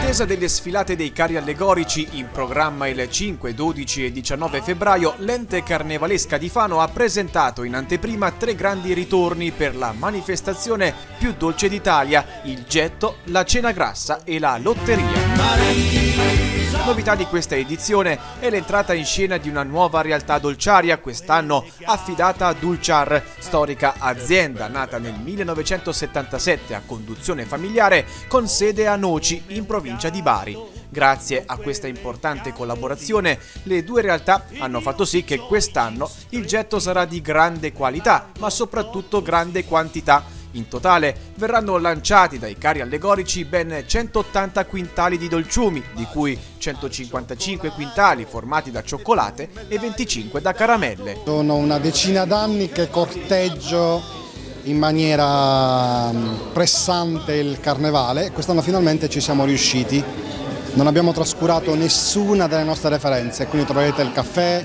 attesa delle sfilate dei carri allegorici in programma il 5, 12 e 19 febbraio, l'ente carnevalesca di Fano ha presentato in anteprima 3 grandi ritorni per la manifestazione più dolce d'Italia: il getto, la cena grassa e la lotteria. Novità di questa edizione è l'entrata in scena di una nuova realtà dolciaria, quest'anno affidata a Dulciar, storica azienda nata nel 1977 a conduzione familiare con sede a Noci in provincia di Bari. Grazie a questa importante collaborazione, le due realtà hanno fatto sì che quest'anno il getto sarà di grande qualità, ma soprattutto grande quantità. In totale verranno lanciati dai carri allegorici ben 180 quintali di dolciumi, di cui 155 quintali formati da cioccolate e 25 da caramelle. Sono una decina d'anni che corteggio in maniera pressante il carnevale. Quest'anno finalmente ci siamo riusciti. Non abbiamo trascurato nessuna delle nostre referenze, quindi troverete il caffè,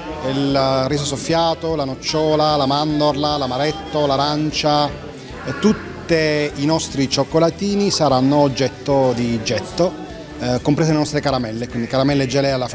il riso soffiato, la nocciola, la mandorla, l'amaretto, l'arancia. Tutti i nostri cioccolatini saranno oggetto di getto, comprese le nostre caramelle, quindi caramelle gelée alla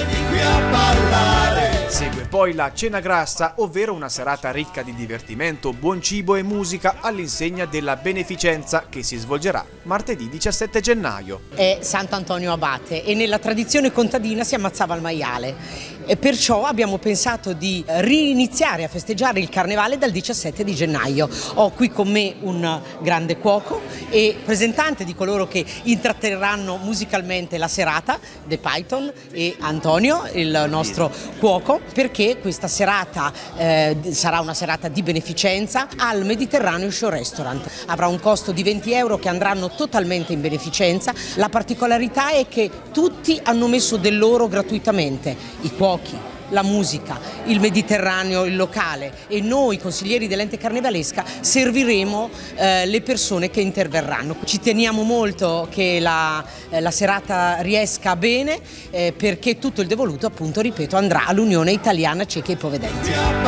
frutta. Segue poi la cena grassa, ovvero una serata ricca di divertimento, buon cibo e musica all'insegna della beneficenza che si svolgerà martedì 17 gennaio. È Sant'Antonio Abate e nella tradizione contadina si ammazzava il maiale. E perciò abbiamo pensato di riniziare a festeggiare il carnevale dal 17 di gennaio. Ho qui con me un grande cuoco e rappresentante di coloro che intratterranno musicalmente la serata, The Python e Antonio, il nostro cuoco, perché questa serata sarà una serata di beneficenza al Mediterraneo Show Restaurant. Avrà un costo di 20 euro che andranno totalmente in beneficenza. La particolarità è che tutti hanno messo del loro gratuitamente, i cuochi, la musica, il Mediterraneo, il locale, e noi consiglieri dell'ente carnevalesca serviremo le persone che interverranno. Ci teniamo molto che la serata riesca bene perché tutto il devoluto, appunto, ripeto, andrà all'Unione Italiana Ciechi e Ipovedenti.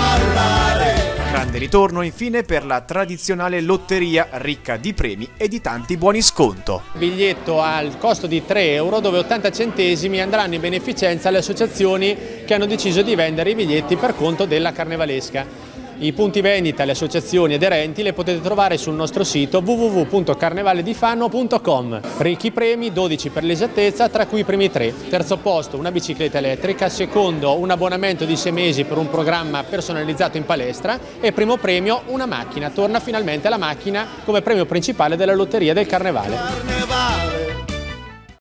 Grande ritorno infine per la tradizionale lotteria ricca di premi e di tanti buoni sconto. Biglietto al costo di 3 euro, dove 80 centesimi andranno in beneficenza alle associazioni che hanno deciso di vendere i biglietti per conto della carnevalesca. I punti vendita e le associazioni aderenti le potete trovare sul nostro sito www.carnevaledifano.com. Ricchi premi, 12 per l'esattezza, tra cui i primi 3. Terzo posto una bicicletta elettrica, secondo un abbonamento di 6 mesi per un programma personalizzato in palestra e primo premio una macchina. Torna finalmente la macchina come premio principale della lotteria del carnevale.